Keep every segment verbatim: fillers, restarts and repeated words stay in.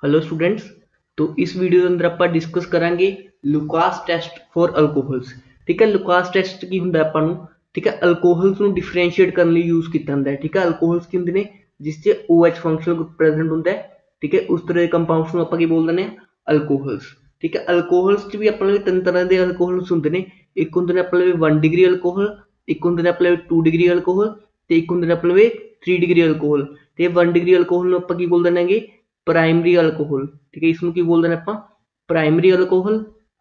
Hello students. तो इस video के अंदर ਆਪਾਂ डिस्कस करांगे लुकास टेस्ट फॉर अल्कोहल्स। ठीक है, लुकास टेस्ट की ਹੁੰਦਾ ਆਪਾਂ ਨੂੰ ठीक है अल्कोहल्स ਨੂੰ डिफरेंशिएट ਕਰਨ ਲਈ यूज ਕੀਤਾ ਹੁੰਦਾ है। ठीक है, अल्कोहल्स ਕੀ ਹੁੰਦੇ ਨੇ ਜਿਸ 'ਚ OH फंक्शनल ग्रुप प्रेजेंट ਹੁੰਦਾ है। ठीक है, उस तरह ਦੇ ਕੰਪਾਊਂਡਸ ਨੂੰ ਆਪਾਂ ਕੀ ਬੋਲ ਦਿੰਦੇ ਆ अल्कोहल्स। ठीक है, अल्कोहल्स 'ਚ ਵੀ ਆਪਾਂ ਨੂੰ ਤਿੰਨ ਤਰ੍ਹਾਂ ਦੇ अल्कोहल्स ਹੁੰਦੇ ਨੇ। ਇੱਕ ਹੁੰਦੇ ਨੇ ਆਪਣੇ ਲਈ वन डिग्री अल्कोहल, ਇੱਕ ਹੁੰਦੇ ਨੇ ਆਪਣੇ ਲਈ टू डिग्री अल्कोहल ਤੇ ਇੱਕ ਹੁੰਦੇ ਨੇ ਆਪਣੇ ਲਈ थ्री डिग्री अल्कोहल। ਤੇ वन डिग्री अल्कोहल ਨੂੰ ਆਪਾਂ ਕੀ ਬੋਲ ਦਿੰਦੇ प्राइमरी अल्कोहल। ठीक है, इसमें की बोलते हैं ਆਪਾਂ प्राइमरी अल्कोहल।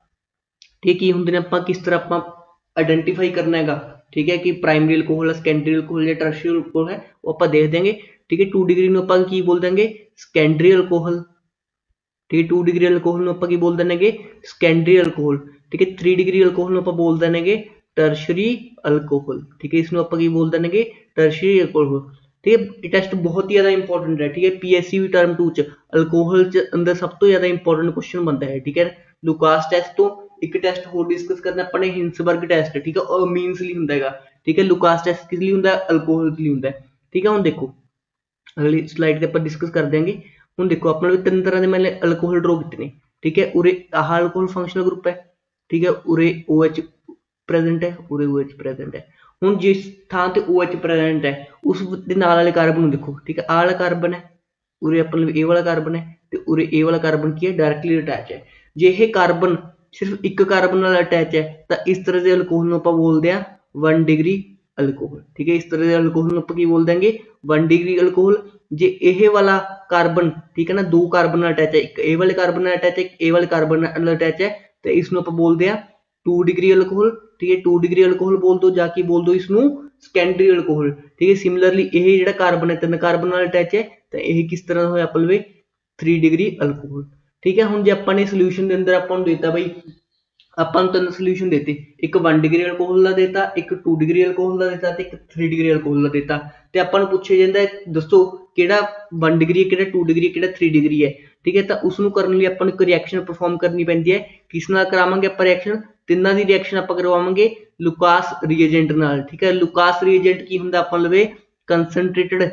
ठीक की होंगे ने ਆਪਾਂ किस तरह ਆਪਾਂ आइडेंटिफाई करना हैगा। ठीक है कि प्राइमरी अल्कोहल है, सेकेंडरी अल्कोहल या टर्शियरी अल्कोहल है, वो आप देख देंगे। ठीक है, टू डिग्री ਨੂੰ ਆਪਾਂ ਕੀ बोल देंगे सेकेंडरी अल्कोहल। ठीक है, टू डिग्री अल्कोहल ਨੂੰ ਆਪਾਂ ਕੀ बोल देंगे सेकेंडरी अल्कोहल। ठीक है, थ्री डिग्री अल्कोहल ਨੂੰ ਆਪਾਂ बोल देंगे टर्शियरी अल्कोहल। ठीक है, इसमें ਆਪਾਂ ਕੀ बोल देंगे टर्शियरी अल्कोहल। ठीक है, टेस्ट बहुत ही ज्यादा इंपॉर्टेंट है। ठीक है, पीएससी भी टर्म टू च अल्कोहल च अंदर सब तो ज्यादा इंपॉर्टेंट क्वेश्चन बनता है। ठीक है, लुकास टेस्ट तो एक टेस्ट होर डिस्कस करना अपने हिंसबर्ग टेस्ट। ठीक है, और मीन्स ਲਈ ਹੁੰਦਾ ਹੈਗਾ। ठीक है, लुकास टेस्ट किस ਲਈ ਹੁੰਦਾ है अल्कोहल ਲਈ ਹੁੰਦਾ है। ठीक है, ਹੁਣ ਦੇਖੋ ਅਗਲੀ ਸਲਾਈਡ ਤੇ ਆਪਾਂ ਡਿਸਕਸ ਕਰ ਦਿਆਂਗੇ। ਹੁਣ ਦੇਖੋ ਆਪਣੇ ਕੋਲ ਤਿੰਨ ਤਰ੍ਹਾਂ ਦੇ ਮੈਂ ਅਲਕੋਹਲ ਡਰਾ ਕੀਤੇ ਨੇ। ਠੀਕ ਹੈ, ਉਰੇ ਆਹ ਅਲਕੋਹਲ ਫੰਕਸ਼ਨਲ ਗਰੁੱਪ ਹੈ। ਠੀਕ ਹੈ, ਉਰੇ OH ਪ੍ਰੈਜ਼ੈਂਟ ਹੈ, ਉਰੇ OH ਪ੍ਰੈਜ਼ੈਂਟ ਹੈ। ਹੁਣ जिस ਥਾਂ ਤੇ OH ਪ੍ਰੈਜ਼ੈਂਟ ਹੈ ਉਸ ਦੇ ਨਾਲ ਵਾਲੇ ਕਾਰਬਨ ਨੂੰ ਦੇਖੋ। ਠੀਕ ਹੈ, ਆਹ ਵਾਲਾ ਕਾਰਬਨ ਹੈ, ਉਰੇ ਆਪਣੇ ਇਹ ਵਾਲਾ ਕਾਰਬਨ ਹੈ ਤੇ ਉਰੇ ਇਹ ਵਾਲਾ ਕਾਰਬਨ ਕੀ ਹੈ ਡਾਇਰੈਕਟਲੀ ਅਟੈਚ ਹੈ। ਜੇ ਇਹ ਕਾਰਬਨ ਸਿਰਫ ਇੱਕ ਕਾਰਬਨ ਨਾਲ ਅਟੈਚ ਹੈ ਤਾਂ ਇਸ ਤਰ੍ਹਾਂ ਦੇ ਅਲਕੋਹਲ ਨੂੰ ਆਪਾਂ ਬੋਲਦੇ ਆ वन डिग्री अल्कोहल। ठीक है, इस तरह के अल्कोहल ਨੂੰ ਆਪਾਂ ਕੀ ਬੋਲ ਦਾਂਗੇ वन डिग्री अल्कोहल। ਜੇ ਇਹ ਵਾਲਾ ਕਾਰਬਨ ਠੀਕ ਹੈ ਨਾ ਦੋ ਕਾਰਬਨ ਨਾਲ ਅਟੈਚ ਹੈ, ਇੱਕ ਇਹ ਵਾਲੇ ਕਾਰਬਨ ਨਾਲ ਅਟੈਚ ਹੈ, ਇੱਕ ਇਹ ਵਾਲੇ ਕਾਰਬਨ ਨਾਲ ਅਟੈਚ ਹੈ, ਤੇ ਇਸ ਨੂੰ ਆਪਾਂ ਬੋਲਦੇ ਆ टू डिग्री अल्कोहल। ठीक है, टू डिग्री अल्कोहल बोल दो जाके बोल दो इसनू सेकेंडरी अल्कोहल। ठीक है, सिमिलरली यह जो कार्बन है तीन कार्बन नाल अटैच है तो यह किस तरह होया अपने थ्री डिग्री अल्कोहल। ठीक है, हुण जे आपां ने सोल्यूशन के अंदर आपां नूं देता बई आपां नूं तीन सोल्यूशन देते, एक वन डिग्री अल्कोहल का देता, एक टू डिग्री अल्कोहल का देता ते एक थ्री डिग्री अल्कोहल का देता। ते आपां नूं पुछिया जांदा है दसो किहड़ा वन डिग्री किहड़ा टू डिग्री किहड़ा थ्री डिग्री है। ठीक है, तो उसनूं करन लई आपां नूं एक रिएक्शन परफॉर्म करनी पैंदी है। किस नाल करावांगे आपां रिएक्शन ਤਿੰਨਾਂ ਦੀ रिएक्शन आप करवावांगे लुकास रिएजेंट नाल। ठीक है, लुकास रिएजेंट की हुंदा आपां लवे concentrated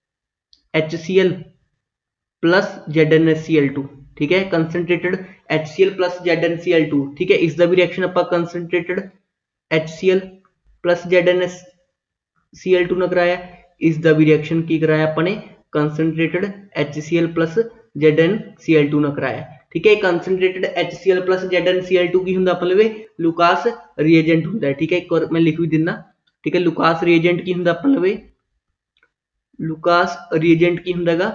H C L plus Z N S C L two. ठीक है, concentrated H C L plus Z N C L two. ठीक है, इसका भी रिएक्शन आप concentrated H C L plus Z N S C L two ने कराया। इसका भी रिएक्शन की कराया अपने concentrated H C L plus Z N C L two ने कराया। ठीक है, concentrated H C L plus Z N C L two की हुंदा अपने लुकास रिएजेंट हुंदा है। ठीक है, एक और मैं लिख भी दिना। ठीक है, लुकास रिएजेंट की हुंदा अपने लुकास रिएजेंट की हुंदा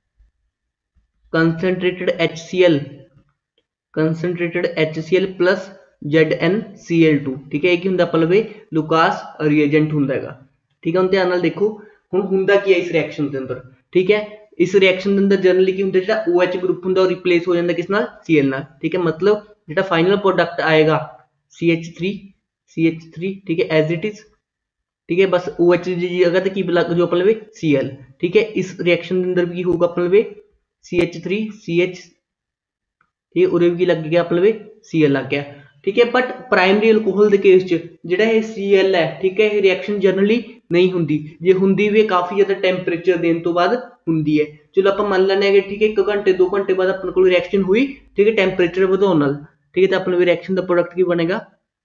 concentrated H C L concentrated H C L plus Z N C L two. ठीक है, एक हुंदा अपने लुकास रिएजेंट हुंदा है। ठीक है, हुण ध्यान नाल देखो हुण हुंदा की है इस रिएक्शन के अंदर। ठीक है, इस रिएक्शन के अंदर जनरली की होंगे जो OH ग्रुप होंगे रिप्लेस हो जाता किस नाल Cl नाल। ठीक है, मतलब जो फाइनल प्रोडक्ट आएगा C H three C H three. ठीक है, एज इट इज। ठीक है, बस OH की जगह तो की लग जो अपने Cl। ठीक है, इस रिएक्शन के अंदर भी होगा अपने C H three C H. ठीक है, उरे भी लग गया अपने Cl लग गया। ठीक है, बट प्राइमरी अल्कोहल के केस जो Cl है ठीक है रिएक्शन जनरली नहीं होंगी। जे होंगी भी काफ़ी ज़्यादा टैंपरेचर देने तो बाद होंगी है। चलो आप मान लें कि ठीक है एक घंटे दो घंटे बाद अपने को रिएक्शन हुई। ठीक है, टैंपरेचर ਵਧਾਉਣ ਨਾਲ। ठीक है, तो अपने रिएक्शन का प्रोडक्ट की बनेगा।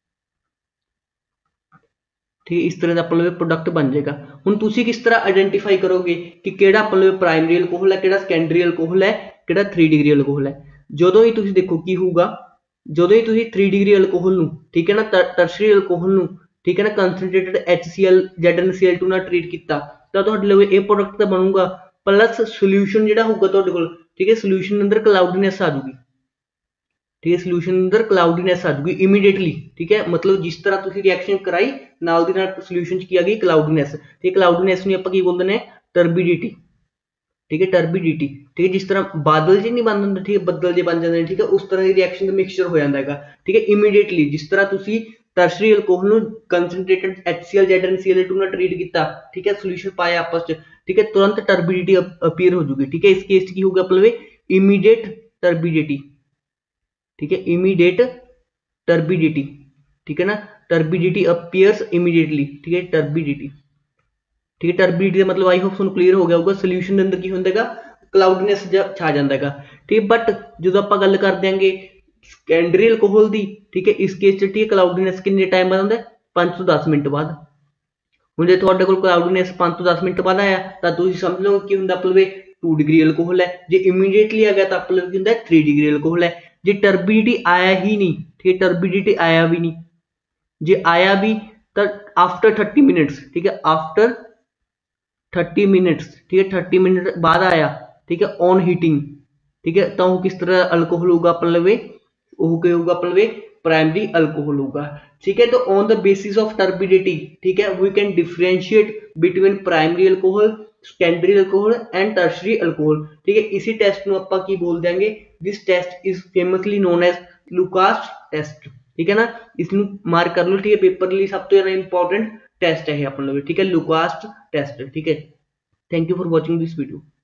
ठीक है, इस तरह का अपने प्रोडक्ट बन जाएगा। हुण तुसीं किस तरह आइडेंटिफाई करोगे कि किहड़ा अपने प्राइमरी अल्कोहल है, किहड़ा सेकेंडरी अल्कोहल है, किहड़ा थ्री डिग्री अल्कोहल है। जदों ही तुसीं देखो की होगा जदों ही तुसीं थ्री डिग्री अल्कोहल नूं ठीक है ना टर्शरी अल्कोहल नूं ठीक है ना concentrated H C L Z N C L two नाल ट्रीट किया तो तुहाडे लवे ये प्रोडक्ट तो बनूगा प्लस सोल्यूशन जिहड़ा होगा तुहाडे कोल। ठीक है, सोल्यूशन अंदर क्लाउडीनेस आ जाऊगी। ठीक है, सोल्यूशन अंदर क्लाउडीनेस आ जाऊगी इमीडिएटली। ठीक है, मतलब जिस तरह तुसीं रिएक्शन कराई नाल दी नाल सोल्यूशन च की आ गई क्लाउडीनेस। ठीक है, क्लाउडीनेस नूं आपां की बोलदे ने टर्बिडिटी। ठीक है, टर्बिडिटी। ठीक है, जिस तरह बादल जी नहीं बन जाते। ठीक है, बदल जे बन जाते हैं। ठीक है, उस तरह की रिएक्शन का मिक्सचर हो जाता है। ठीक है, इमीडिएटली जिस तरह तुसीं टर्शरी अल्कोहल नूं concentrated H C L Z N C L two नाल ट्रीट किया। ठीक है, सोल्यूशन पाया आपस च। ठीक है, तुरंत टर्बिडिटी अपीयर हो जाएगी। ठीक है, इस केस की होगा अपने इमीडिएट टर्बिडिटी। ठीक है, इमीडिएट टर्बिडिटी। ठीक है ना, टर्बिडिटी अपीयर्स इमीडिएटली। ठीक है, टर्बिडिटी। ठीक है, टर्बिडिटी का मतलब आई होप तुहानूं क्लीयर हो गया होगा। सोल्यूशन के अंदर की होंदा क्लाउडनेस छा जाता है। ठीक है। बट जो ਆਪਾਂ ਗੱਲ ਕਰ ਦਿਆਂਗੇ ਸੈਕੰਡਰੀ ਅਲਕੋਹਲ ਦੀ, ਠੀਕ ਹੈ, ਇਸ ਕੇਸ 'ਚ ਠੀਕ ਹੈ ਕਲਾਉਡੀਨੈਸ ਕਿੰਨੇ ਟਾਈਮ ਬਾਅਦ ਹੁੰਦਾ, ਪੰਜ ਤੋਂ ਦਸ ਮਿੰਟ ਬਾਅਦ। ਹੁਣ ਜੇ ਤੁਹਾਡੇ ਕੋਲ ਕਲਾਉਡੀਨੈਸ ਪੰਜ ਤੋਂ ਦਸ ਮਿੰਟ ਬਾਅਦ ਆਇਆ ਤਾਂ ਤੁਸੀਂ ਸਮਝ ਲਓ ਕੀ ਹੁੰਦਾ ਆਪਣੇ टू डिग्री अल्कोहल है। जे इमीडिएटली आ गया तो अपने की होंगे थ्री डिग्री अल्कोहल है। जे टर्बिडिटी आया ही नहीं, ठीक है, टर्बिडिटी आया भी नहीं, जे आया भी तो आफ्टर थर्टी मिनट्स, ठीक है, आफ्टर थर्टी मिनट्स, ठीक है, थर्टी मिनट बाद आया, ठीक है, ऑन हीटिंग, ठीक है, तो वो किस तरह अल्कोहल होगा अपने वे, वो क्या होगा अपने वे प्राइमरी अल्कोहल होगा, ठीक है। तो on the basis of turbidity, ठीक है, we can differentiate between primary alcohol, secondary alcohol and tertiary alcohol, ਠੀਕ ਹੈ। ਇसी ਟੈਸਟ ਨੂੰ ਆਪਾਂ ਕੀ ਬੋਲ ਦਿਆਂਗੇ, this test is famously known as Lucas test, ਠੀਕ ਹੈ ਨਾ। ਇਸ ਨੂੰ ਮਾਰਕ ਕਰ ਲਓ, ਠੀਕ ਹੈ, ਪੇਪਰ ਲਈ ਸਭ ਤੋਂ ਜ਼ਿਆਦਾ ਇੰਪੋਰਟੈਂਟ ਟੈਸਟ ਹੈ ਇਹ ਆਪਣੇ ਲਈ, ਠੀਕ ਹੈ, ਲੂਕਾਸ ਟੈਸਟ, ਠੀਕ ਹੈ। Thank you for watching this video.